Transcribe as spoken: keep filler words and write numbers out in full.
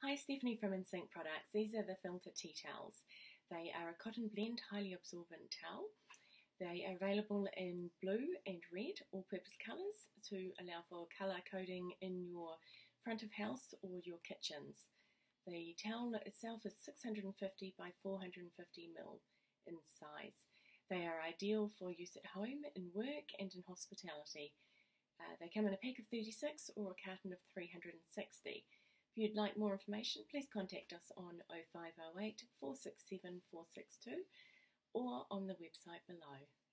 Hi, Stephanie from InSync Products. These are the Filta tea towels. They are a cotton blend, highly absorbent towel. They are available in blue and red, all-purpose colours, to allow for colour coding in your front of house or your kitchens. The towel itself is six hundred fifty by four hundred fifty mil in size. They are ideal for use at home, in work and in hospitality. Uh, they come in a pack of thirty-six or a carton of three hundred sixty. If you'd like more information, please contact us on oh five oh eight, four six seven, four six two or on the website below.